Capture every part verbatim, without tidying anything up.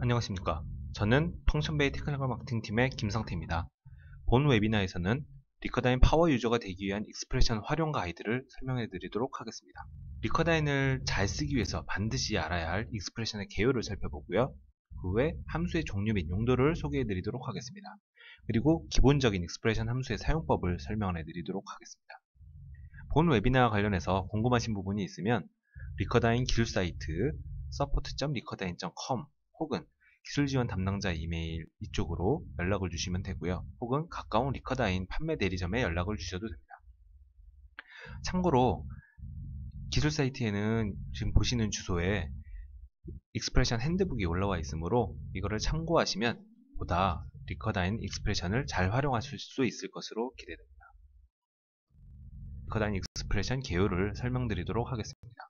안녕하십니까. 저는 펑션베이 테크니컬 마케팅 팀의 김상태입니다. 본 웨비나에서는 리커다인 파워 유저가 되기 위한 익스프레션 활용 가이드를 설명해 드리도록 하겠습니다. 리커다인을 잘 쓰기 위해서 반드시 알아야 할 익스프레션의 개요를 살펴보고요. 그 외 함수의 종류 및 용도를 소개해 드리도록 하겠습니다. 그리고 기본적인 익스프레션 함수의 사용법을 설명해 드리도록 하겠습니다. 본 웨비나와 관련해서 궁금하신 부분이 있으면 리커다인 기술 사이트 서포트 점 리커다인 점 컴 혹은 기술 지원 담당자 이메일 이쪽으로 연락을 주시면 되고요. 혹은 가까운 리커다인 판매 대리점에 연락을 주셔도 됩니다. 참고로 기술 사이트에는 지금 보시는 주소에 익스프레션 핸드북이 올라와 있으므로 이거를 참고하시면 보다 리커다인 익스프레션을 잘 활용하실 수 있을 것으로 기대됩니다. 리커다인 익스프레션 개요를 설명드리도록 하겠습니다.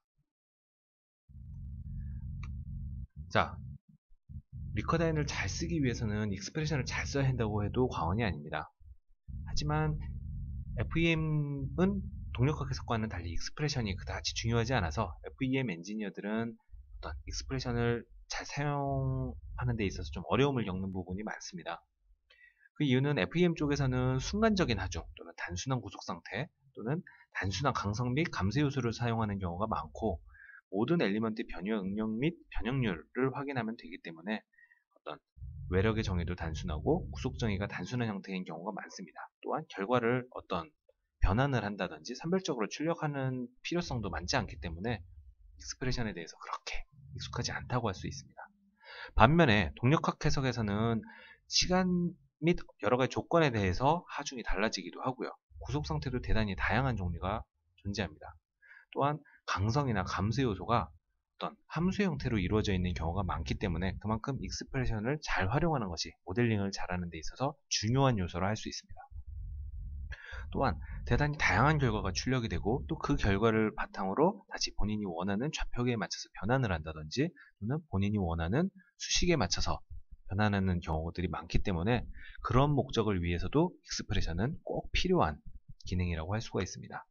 자, 리커다인을 잘 쓰기 위해서는 익스프레션을 잘 써야 한다고 해도 과언이 아닙니다. 하지만 에프이엠은 동력학 해석과는 달리 익스프레션이 그다지 중요하지 않아서 에프이엠 엔지니어들은 어떤 익스프레션을 잘 사용하는 데 있어서 좀 어려움을 겪는 부분이 많습니다. 그 이유는 에프이엠 쪽에서는 순간적인 하중 또는 단순한 구속 상태 또는 단순한 강성 및 감쇄 요소를 사용하는 경우가 많고 모든 엘리먼트의 변화 응력 및 변형률을 확인하면 되기 때문에 어떤 외력의 정의도 단순하고 구속 정의가 단순한 형태인 경우가 많습니다. 또한 결과를 어떤 변환을 한다든지 산별적으로 출력하는 필요성도 많지 않기 때문에 익스프레션에 대해서 그렇게 익숙하지 않다고 할 수 있습니다. 반면에 동력학 해석에서는 시간 및 여러가지 조건에 대해서 하중이 달라지기도 하고요. 구속 상태도 대단히 다양한 종류가 존재합니다. 또한 강성이나 감쇄 요소가 어떤 함수 형태로 이루어져 있는 경우가 많기 때문에 그만큼 익스프레션을 잘 활용하는 것이 모델링을 잘하는 데 있어서 중요한 요소라 할 수 있습니다. 또한 대단히 다양한 결과가 출력이 되고 또 그 결과를 바탕으로 다시 본인이 원하는 좌표계에 맞춰서 변환을 한다든지 또는 본인이 원하는 수식에 맞춰서 변환하는 경우들이 많기 때문에 그런 목적을 위해서도 익스프레션은 꼭 필요한 기능이라고 할 수가 있습니다.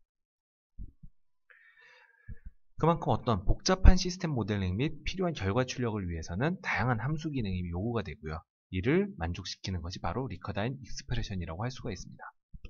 그만큼 어떤 복잡한 시스템 모델링 및 필요한 결과 출력을 위해서는 다양한 함수 기능이 요구가 되고요. 이를 만족시키는 것이 바로 리커다인 익스프레션이라고 할 수가 있습니다.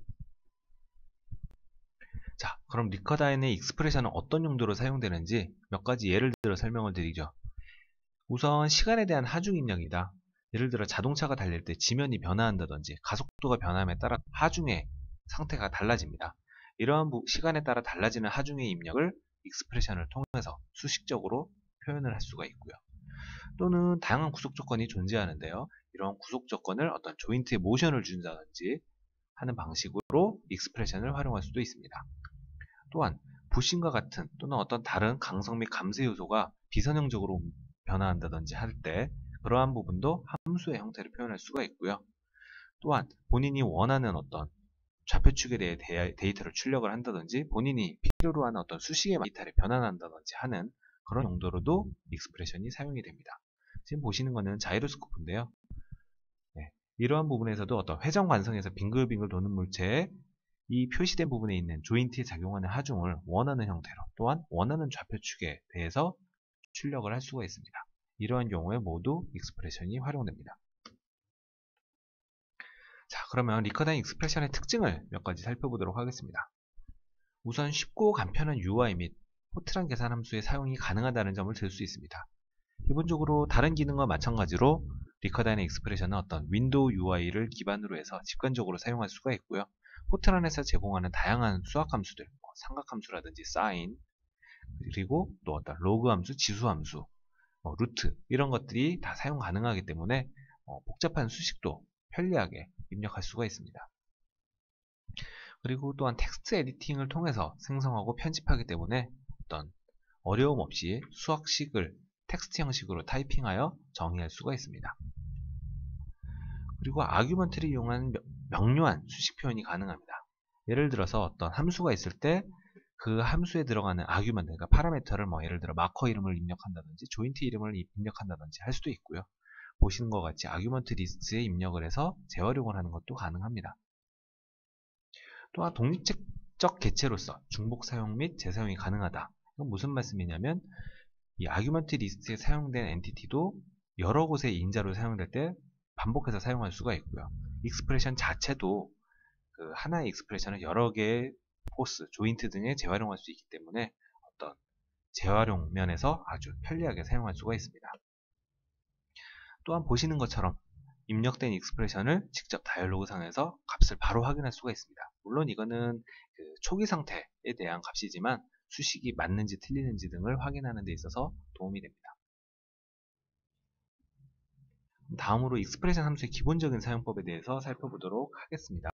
자, 그럼 리커다인의 익스프레션은 어떤 용도로 사용되는지 몇 가지 예를 들어 설명을 드리죠. 우선 시간에 대한 하중 입력이다. 예를 들어 자동차가 달릴 때 지면이 변화한다든지 가속도가 변함에 따라 하중의 상태가 달라집니다. 이러한 시간에 따라 달라지는 하중의 입력을 익스프레션을 통해서 수식적으로 표현을 할 수가 있고요. 또는 다양한 구속 조건이 존재하는데요. 이런 구속 조건을 어떤 조인트에 모션을 준다든지 하는 방식으로 익스프레션을 활용할 수도 있습니다. 또한 부신과 같은 또는 어떤 다른 강성 및 감쇄 요소가 비선형적으로 변화한다든지 할 때 그러한 부분도 함수의 형태를 표현할 수가 있고요. 또한 본인이 원하는 어떤 좌표축에 대해 데이터를 출력을 한다든지 본인이 필요로 하는 어떤 수식의 데이터를 변환한다든지 하는 그런 용도로도 익스프레션이 사용이 됩니다. 지금 보시는 거는 자이로스코프인데요. 네, 이러한 부분에서도 어떤 회전 관성에서 빙글빙글 도는 물체에 이 표시된 부분에 있는 조인트에 작용하는 하중을 원하는 형태로 또한 원하는 좌표축에 대해서 출력을 할 수가 있습니다. 이러한 경우에 모두 익스프레션이 활용됩니다. 자, 그러면 리커다인 익스프레션의 특징을 몇 가지 살펴보도록 하겠습니다. 우선 쉽고 간편한 유아이 및 포트란 계산 함수의 사용이 가능하다는 점을 들 수 있습니다. 기본적으로 다른 기능과 마찬가지로 리커다인의 익스프레션은 어떤 윈도우 유아이를 기반으로 해서 직관적으로 사용할 수가 있고요. 포트란에서 제공하는 다양한 수학 함수들, 뭐 삼각 함수라든지 사인, 그리고 또 어떤 로그 함수, 지수 함수, 뭐 루트 이런 것들이 다 사용 가능하기 때문에 어, 복잡한 수식도 편리하게 입력할 수가 있습니다. 그리고 또한 텍스트 에디팅을 통해서 생성하고 편집하기 때문에 어떤 어려움 없이 수학식을 텍스트 형식으로 타이핑하여 정의할 수가 있습니다. 그리고 아규먼트를 이용한 명료한 수식 표현이 가능합니다. 예를 들어서 어떤 함수가 있을 때 그 함수에 들어가는 아규먼트, 그러니까 파라미터를 뭐 예를 들어 마커 이름을 입력한다든지 조인트 이름을 입력한다든지 할 수도 있고요. 보시는 것 같이 아규먼트 리스트에 입력을 해서 재활용을 하는 것도 가능합니다. 또한 독립적 개체로서 중복 사용 및 재사용이 가능하다. 이건 무슨 말씀이냐면 이 아규먼트 리스트에 사용된 엔티티도 여러 곳의 인자로 사용될 때 반복해서 사용할 수가 있고요. 익스프레션 자체도 그 하나의 익스프레션을 여러 개의 포스, 조인트 등에 재활용할 수 있기 때문에 어떤 재활용 면에서 아주 편리하게 사용할 수가 있습니다. 또한 보시는 것처럼 입력된 익스프레션을 직접 다이얼로그 상에서 값을 바로 확인할 수가 있습니다. 물론 이거는 그 초기 상태에 대한 값이지만 수식이 맞는지 틀리는지 등을 확인하는 데 있어서 도움이 됩니다. 다음으로 익스프레션 함수의 기본적인 사용법에 대해서 살펴보도록 하겠습니다.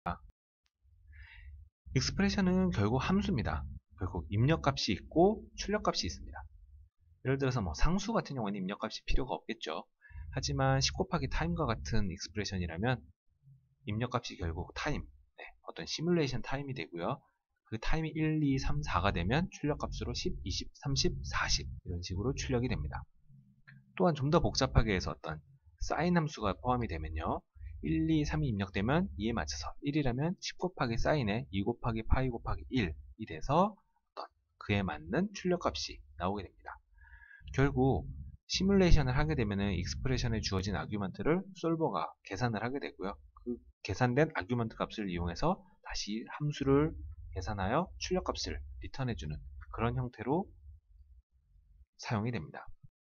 익스프레션은 결국 함수입니다. 결국 입력값이 있고 출력값이 있습니다. 예를 들어서 뭐 상수 같은 경우에는 입력값이 필요가 없겠죠. 하지만 십 곱하기 타임과 같은 익스프레션이라면 입력값이 결국 타임, 네, 어떤 시뮬레이션 타임이 되고요. 그 타임이 일, 이, 삼, 사가 되면 출력값으로 십, 이십, 삼십, 사십 이런 식으로 출력이 됩니다. 또한 좀 더 복잡하게 해서 어떤 사인 함수가 포함이 되면요. 일, 이, 삼이 입력되면 이에 맞춰서 일이라면 십 곱하기 사인에 이 곱하기 파이 곱하기 일이 돼서 어떤 그에 맞는 출력값이 나오게 됩니다. 결국 시뮬레이션을 하게 되면 익스프레션에 주어진 아규먼트를 솔버가 계산을 하게 되고요. 그 계산된 아규먼트 값을 이용해서 다시 함수를 계산하여 출력값을 리턴해주는 그런 형태로 사용이 됩니다.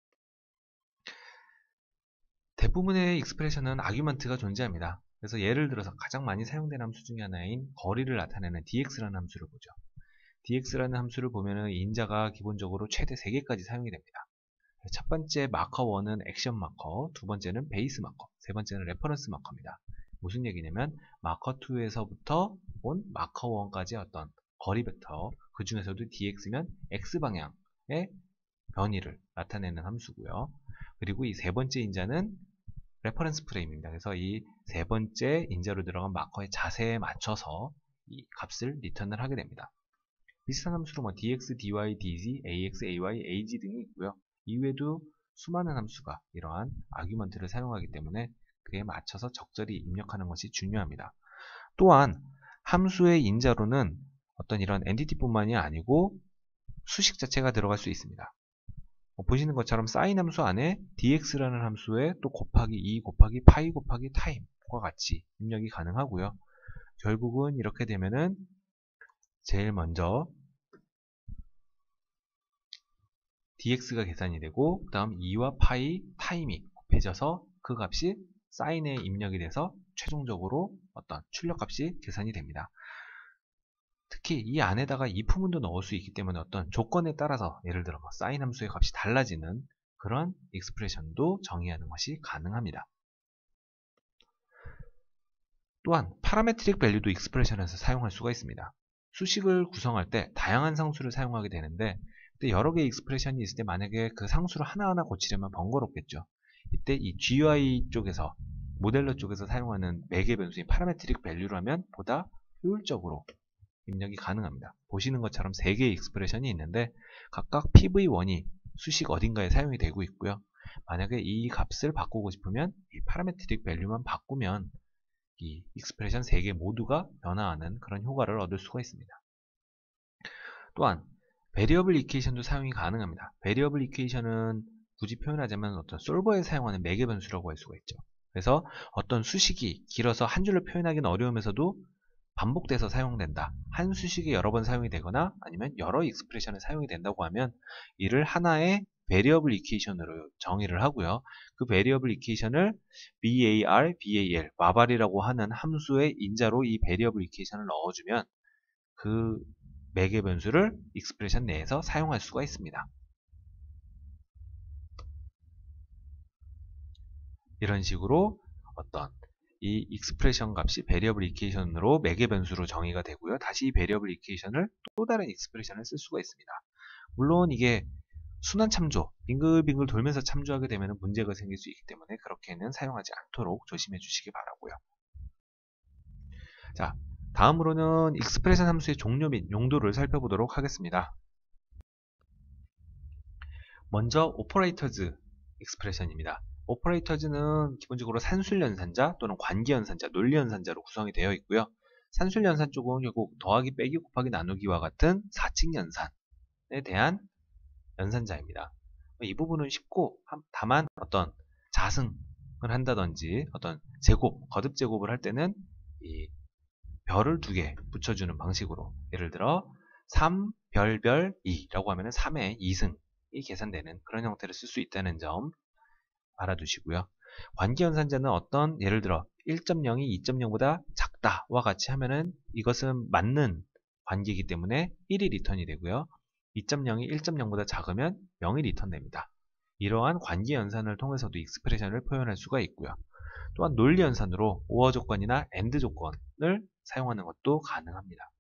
대부분의 익스프레션은 아규먼트가 존재합니다. 그래서 예를 들어서 가장 많이 사용되는 함수 중에 하나인 거리를 나타내는 디엑스라는 함수를 보죠. 디엑스라는 함수를 보면 인자가 기본적으로 최대 세 개까지 사용이 됩니다. 첫 번째 마커 일은 액션 마커, 두 번째는 베이스 마커, 세 번째는 레퍼런스 마커입니다. 무슨 얘기냐면 마커 이에서부터 온 마커 일까지 어떤 거리 벡터, 그 중에서도 디엑스면 X방향의 변이를 나타내는 함수고요. 그리고 이 세 번째 인자는 레퍼런스 프레임입니다. 그래서 이 세 번째 인자로 들어간 마커의 자세에 맞춰서 이 값을 리턴을 하게 됩니다. 비슷한 함수로 뭐 dx, dy, dz, ax, ay, ag 등이 있고요. 이외에도 수많은 함수가 이러한 아규먼트를 사용하기 때문에 그에 맞춰서 적절히 입력하는 것이 중요합니다. 또한 함수의 인자로는 어떤 이런 엔티티뿐만이 아니고 수식 자체가 들어갈 수 있습니다. 보시는 것처럼 사인 함수 안에 dx라는 함수에 또 곱하기 이 곱하기 파이 곱하기 타임과 같이 입력이 가능하고요. 결국은 이렇게 되면은 제일 먼저 dx가 계산이 되고 그 다음 이와 파이 타임이 곱해져서 그 값이 사인에 입력이 돼서 최종적으로 어떤 출력값이 계산이 됩니다. 특히 이 안에다가 if문도 넣을 수 있기 때문에 어떤 조건에 따라서 예를 들어 뭐 사인 함수의 값이 달라지는 그런 익스프레션도 정의하는 것이 가능합니다. 또한 파라메트릭 밸류도 익스프레션에서 사용할 수가 있습니다. 수식을 구성할 때 다양한 상수를 사용하게 되는데 여러 개의 익스프레션이 있을 때 만약에 그 상수를 하나하나 고치려면 번거롭겠죠. 이때 이 지유아이 쪽에서 모델러 쪽에서 사용하는 매개 변수인 파라메트릭 밸류라면 보다 효율적으로 입력이 가능합니다. 보시는 것처럼 세 개의 익스프레션이 있는데 각각 피브이원이 수식 어딘가에 사용이 되고 있고요. 만약에 이 값을 바꾸고 싶으면 이 파라메트릭 밸류만 바꾸면 이 익스프레션 세 개 모두가 변화하는 그런 효과를 얻을 수가 있습니다. 또한 베리어블 이퀘이션도 사용이 가능합니다. 베리어블 이퀘이션은 굳이 표현하자면 어떤 솔버에 사용하는 매개 변수라고 할 수가 있죠. 그래서 어떤 수식이 길어서 한 줄로 표현하기는 어려우면서도 반복돼서 사용된다. 한 수식이 여러 번 사용이 되거나 아니면 여러 익스프레션에 사용이 된다고 하면 이를 하나의 베리어블 이퀘이션으로 정의를 하고요. 그 베리어블 이퀘이션을 var, val, 와발이라고 하는 함수의 인자로 이 베리어블 이퀘이션을 넣어주면 그 매개 변수를 익스프레션 내에서 사용할 수가 있습니다. 이런 식으로 어떤 이 익스프레션 값이 베리어블 이퀘이션으로 매개 변수로 정의가 되고요. 다시 이 베리어블 이퀘이션을 또 다른 익스프레션을 쓸 수가 있습니다. 물론 이게 순환 참조, 빙글빙글 돌면서 참조하게 되면 문제가 생길 수 있기 때문에 그렇게는 사용하지 않도록 조심해 주시기 바라고요. 자, 다음으로는 익스프레션 함수의 종류 및 용도를 살펴보도록 하겠습니다. 먼저 오퍼레이터즈 익스프레션입니다. 오퍼레이터즈는 기본적으로 산술연산자 또는 관계연산자, 논리연산자로 구성이 되어 있고요. 산술연산 쪽은 결국 더하기, 빼기, 곱하기, 나누기와 같은 사칙 연산에 대한 연산자입니다. 이 부분은 쉽고 다만 어떤 자승을 한다든지 어떤 제곱, 거듭 제곱을 할 때는 이 별을 두 개 붙여주는 방식으로, 예를 들어 삼 별 별 이라고 하면은 삼의 이승이 계산되는 그런 형태를 쓸 수 있다는 점 알아두시고요. 관계연산자는 어떤, 예를 들어 일 점 영이 이 점 영보다 작다와 같이 하면은 이것은 맞는 관계이기 때문에 일이 리턴이 되고요. 이 점 영이 일 점 영보다 작으면 영이 리턴됩니다. 이러한 관계연산을 통해서도 익스프레션을 표현할 수가 있고요. 또한 논리연산으로 오어 조건이나 엔드 조건을 사용하는 것도 가능합니다.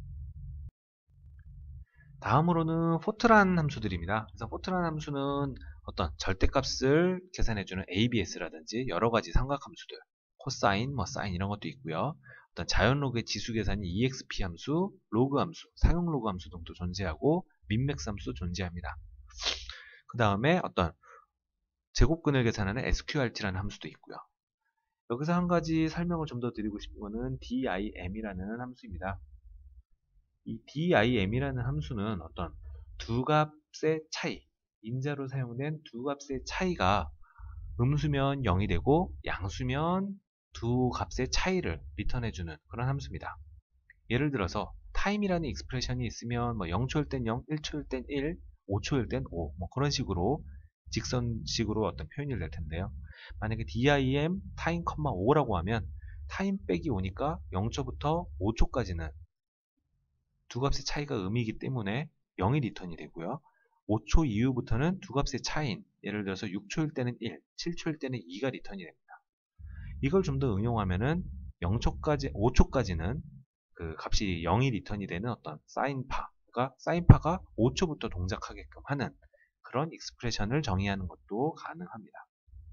다음으로는 포트란 함수들입니다. 그래서 포트란 함수는 어떤 절대값을 계산해주는 에이비에스라든지 여러가지 삼각함수들, 코사인, 뭐 사인 이런 것도 있고요. 어떤 자연로그의 지수 계산이 이엑스피 함수, 로그 함수, 상용 로그 함수 등도 존재하고 민맥스 함수 존재합니다. 그 다음에 어떤 제곱근을 계산하는 에스큐알티라는 함수도 있고요. 여기서 한 가지 설명을 좀 더 드리고 싶은 거는 dim 이라는 함수입니다. 이 dim 이라는 함수는 어떤 두 값의 차이, 인자로 사용된 두 값의 차이가 음수면 영이 되고 양수면 두 값의 차이를 리턴해주는 그런 함수입니다. 예를 들어서 time이라는 익스프레션이 있으면 뭐 영 초일 땐 영, 일 초일 땐 일, 오 초일 땐 오, 뭐 그런 식으로 직선식으로 어떤 표현이 될 텐데요. 만약에 dim time, 오라고 하면 time 빼기 오니까 영 초부터 오 초까지는 두 값의 차이가 음이기 때문에 영이 리턴이 되고요. 오 초 이후부터는 두 값의 차이인, 예를 들어서 육 초일 때는 일, 칠 초일 때는 이가 리턴이 됩니다. 이걸 좀 더 응용하면은 영 초까지, 오 초까지는 그 값이 영이 리턴이 되는 어떤 사인파가, 사인파가 오 초부터 동작하게끔 하는 그런 익스프레션을 정의하는 것도 가능합니다.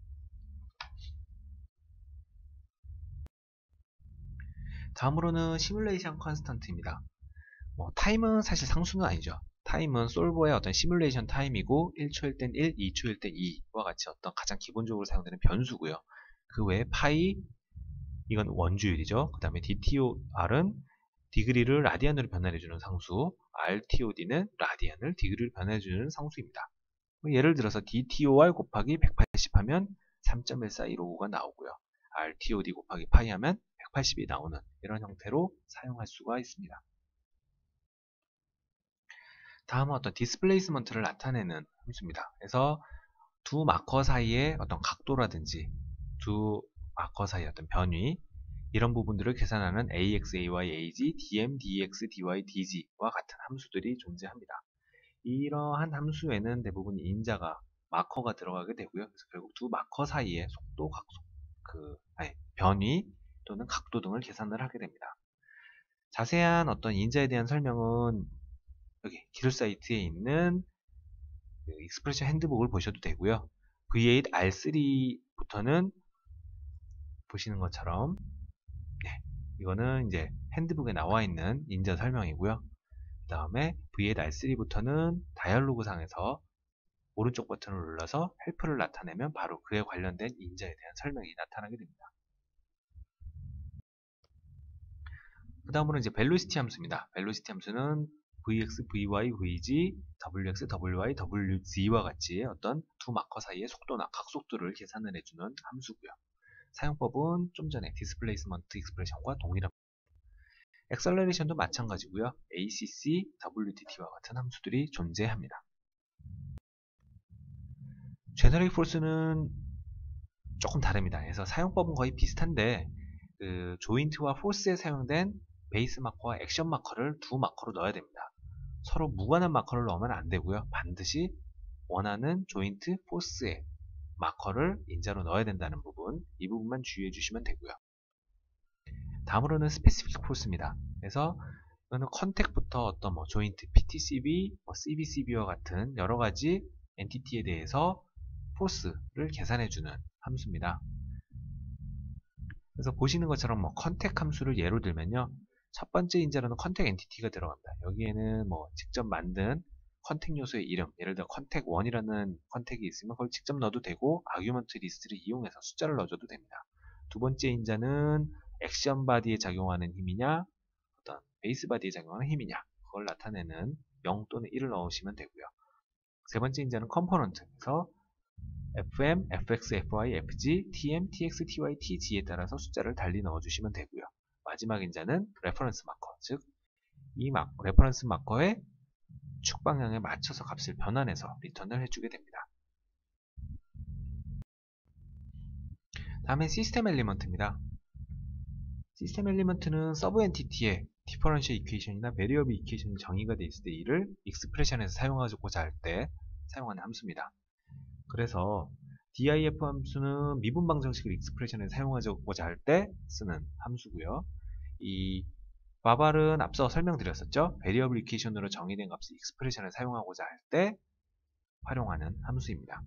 다음으로는 시뮬레이션 컨스턴트입니다. 뭐, 타임은 사실 상수는 아니죠. 타임은 솔버의 어떤 시뮬레이션 타임이고 일 초일 땐 일, 이 초일 땐 이와 같이 어떤 가장 기본적으로 사용되는 변수고요. 그 외에 파이, 이건 원주율이죠. 그 다음에 디티오알은 디그리를 라디안으로 변환해주는 상수, 알티오디는 라디안을 디그리로 변환해주는 상수입니다. 예를 들어서 디티오알 곱하기 백팔십 하면 삼 점 일사일오구가 나오고요. 알티오디 곱하기 파이 하면 백팔십이 나오는 이런 형태로 사용할 수가 있습니다. 다음은 어떤 디스플레이스먼트를 나타내는 함수입니다. 그래서 두 마커 사이의 어떤 각도라든지 두 마커 사이의 어떤 변위, 이런 부분들을 계산하는 ax, ay, ag, dm, dx, dy, dg와 같은 함수들이 존재합니다. 이러한 함수에는 대부분 인자가, 마커가 들어가게 되고요. 그래서 결국 두 마커 사이의 속도, 각속, 그 아니, 변위 또는 각도 등을 계산을 하게 됩니다. 자세한 어떤 인자에 대한 설명은 여기 기술 사이트에 있는 그 익스프레션 핸드북을 보셔도 되고요. 브이 에잇 알 쓰리부터는 보시는 것처럼, 네, 이거는 이제 핸드북에 나와 있는 인자 설명이고요. 그 다음에 브이 에잇 알 쓰리부터는 다이얼로그 상에서 오른쪽 버튼을 눌러서 헬프를 나타내면 바로 그에 관련된 인자에 대한 설명이 나타나게 됩니다. 그 다음으로 이제 벨로시티 함수입니다. 벨로시티 함수는 vx, vy, vg, wx, wy, wz와 같이 어떤 두 마커 사이의 속도나 각속도를 계산을 해주는 함수고요. 사용법은 좀 전에 디스플레이스먼트 익스프레션과 동일합니다. 엑셀러레이션도 마찬가지고요. 에이씨씨, 더블유티티와 같은 함수들이 존재합니다. 제너릭 폴스는 조금 다릅니다. 그래서 사용법은 거의 비슷한데 그 조인트와 포스에 사용된 베이스 마커와 액션 마커를 두 마커로 넣어야 됩니다. 서로 무관한 마커를 넣으면 안 되고요. 반드시 원하는 조인트, 포스에 마커를 인자로 넣어야 된다는 부분, 이 부분만 주의해 주시면 되고요. 다음으로는 스페시픽 포스입니다. 그래서 이거는 컨택부터 어떤 뭐 조인트, 피티씨비, 뭐 씨비씨비와 같은 여러 가지 엔티티에 대해서 포스를 계산해 주는 함수입니다. 그래서 보시는 것처럼 뭐 컨택 함수를 예로 들면요. 첫 번째 인자로는 컨택 엔티티가 들어갑니다. 여기에는 뭐 직접 만든 컨택 요소의 이름, 예를 들어 컨택 일이라는 컨택이 있으면 그걸 직접 넣어도 되고 아규먼트 리스트를 이용해서 숫자를 넣어줘도 됩니다. 두 번째 인자는 액션 바디에 작용하는 힘이냐, 어떤 베이스 바디에 작용하는 힘이냐, 그걸 나타내는 영 또는 일을 넣으시면 되고요. 세 번째 인자는 컴포넌트, 그래서 fm, fx, fy, fg, tm, tx, ty, tg에 따라서 숫자를 달리 넣어주시면 되고요. 마지막 인자는 레퍼런스 마커, 즉 이 레퍼런스 마커의 축 방향에 맞춰서 값을 변환해서 리턴을 해주게 됩니다. 다음엔 시스템 엘리먼트입니다. 시스템 엘리먼트는 서브 엔티티의 디퍼런셜 이퀘이션이나 베리어블 이퀘이션이 정의가 되어 있을 때 이를 익스프레션에서 사용하고자 할 때 사용하는 함수입니다. 그래서 디아이에프 함수는 미분 방정식을 익스프레션에 사용하고자 할 때 쓰는 함수고요. 이 바발은 앞서 설명드렸었죠. 베리어블 이퀘이션으로 정의된 값을 익스프레션에 사용하고자 할 때 활용하는 함수입니다.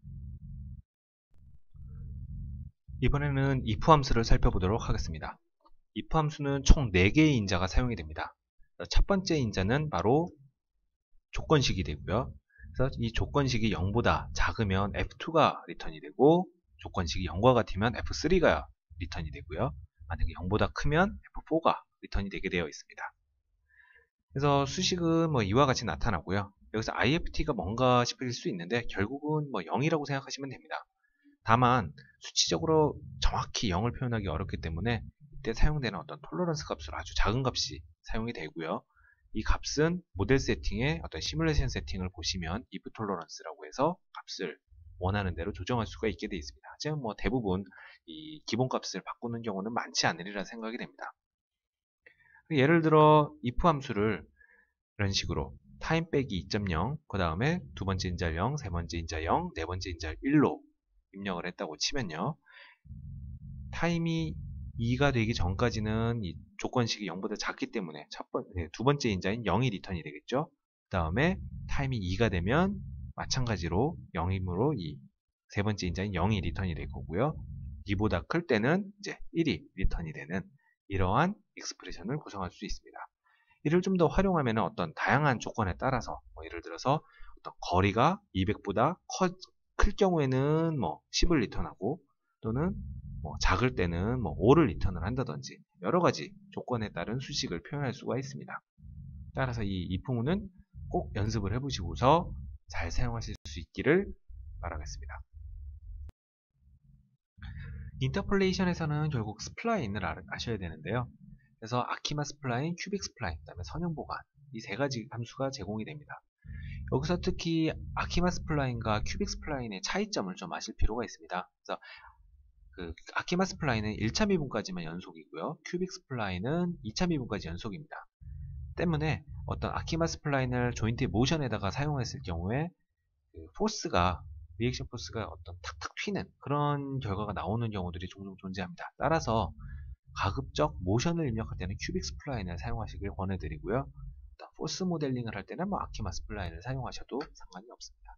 이번에는 if 함수를 살펴보도록 하겠습니다. if 함수는 총 네 개의 인자가 사용이 됩니다. 첫 번째 인자는 바로 조건식이 되고요. 그래서 이 조건식이 영보다 작으면 에프 투가 리턴이 되고 조건식이 영과 같으면 에프 쓰리가 리턴이 되고요. 만약에 영보다 크면 에프 포가 리턴이 되게 되어 있습니다. 그래서 수식은 뭐 이와 같이 나타나고요. 여기서 아이에프티가 뭔가 싶을 수 있는데 결국은 뭐 영이라고 생각하시면 됩니다. 다만 수치적으로 정확히 영을 표현하기 어렵기 때문에 이때 사용되는 어떤 톨러런스 값으로 아주 작은 값이 사용이 되고요. 이 값은 모델 세팅의 어떤 시뮬레이션 세팅을 보시면 if 톨러런스라고 해서 값을 원하는 대로 조정할 수가 있게 되어 있습니다. 하지만 뭐 대부분 이 기본 값을 바꾸는 경우는 많지 않으리라 생각이 됩니다. 예를 들어 if 함수를 이런 식으로 타임 빼기 이 점 영, 그 다음에 두 번째 인자 영, 세 번째 인자 영, 네 번째 인자 일로 입력을 했다고 치면요. 타임이 이가 되기 전까지는 이 조건식이 영보다 작기 때문에 첫 번, 두 번째 인자인 영이 리턴이 되겠죠. 그 다음에 타임이 이가 되면 마찬가지로 영이므로 이 세 번째 인자인 영이 리턴이 될 거고요. 이보다 클 때는 이제 일이 리턴이 되는 이러한 익스프레션을 구성할 수 있습니다. 이를 좀 더 활용하면 어떤 다양한 조건에 따라서 뭐 예를 들어서 어떤 거리가 이백보다 커, 클 경우에는 뭐 십을 리턴하고 또는 뭐 작을 때는 뭐 오를 리턴을 한다든지 여러 가지 조건에 따른 수식을 표현할 수가 있습니다. 따라서 이 if문은 꼭 연습을 해보시고서 잘 사용하실 수 있기를 바라겠습니다. 인터폴레이션에서는 결국 스플라인을 아셔야 되는데요. 그래서 아키마 스플라인, 큐빅 스플라인, 그 다음에 선형 보관 이 세 가지 함수가 제공이 됩니다. 여기서 특히 아키마 스플라인과 큐빅 스플라인의 차이점을 좀 아실 필요가 있습니다. 그래서 그 아키마 스플라인은 일 차 미분까지만 연속이고요. 큐빅 스플라인은 이 차 미분까지 연속입니다. 때문에 어떤 아키마 스플라인을 조인트 모션에다가 사용했을 경우에 그 포스가 리액션 포스가 어떤 탁탁 튀는 그런 결과가 나오는 경우들이 종종 존재합니다. 따라서 가급적 모션을 입력할 때는 큐빅 스플라인을 사용하시길 권해드리고요. 포스 모델링을 할 때는 뭐 아키마 스플라인을 사용하셔도 상관이 없습니다.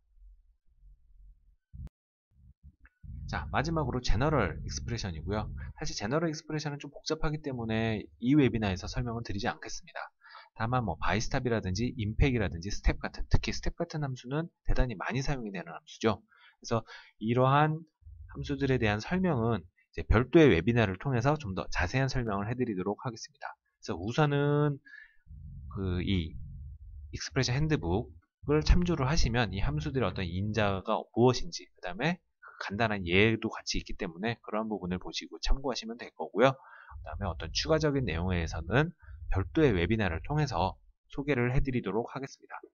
자, 마지막으로 제너럴 익스프레션이고요. 사실 제너럴 익스프레션은 좀 복잡하기 때문에 이 웨비나에서 설명을 드리지 않겠습니다. 다만 뭐 바이스탑이라든지 임팩이라든지 스텝 같은, 특히 스텝 같은 함수는 대단히 많이 사용이 되는 함수죠. 그래서 이러한 함수들에 대한 설명은 이제 별도의 웨비나를 통해서 좀 더 자세한 설명을 해드리도록 하겠습니다. 그래서 우선은 그 이 익스프레션 핸드북을 참조를 하시면 이 함수들의 어떤 인자가 무엇인지, 그 다음에 간단한 예도 같이 있기 때문에 그러한 부분을 보시고 참고하시면 될 거고요. 그 다음에 어떤 추가적인 내용에 대해서는 별도의 웨비나를 통해서 소개를 해드리도록 하겠습니다.